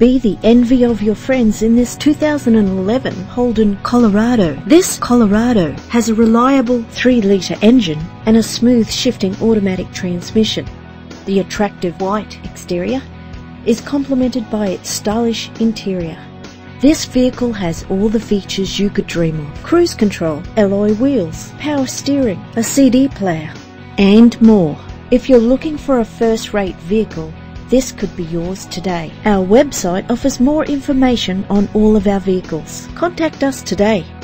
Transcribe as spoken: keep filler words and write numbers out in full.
Be the envy of your friends in this two thousand eleven Holden Colorado. This Colorado has a reliable three litre engine and a smooth shifting automatic transmission. The attractive white exterior is complemented by its stylish interior. This vehicle has all the features you could dream of: cruise control, alloy wheels, power steering, a C D player, and more. If you're looking for a first-rate vehicle, this could be yours today. Our website offers more information on all of our vehicles. Contact us today.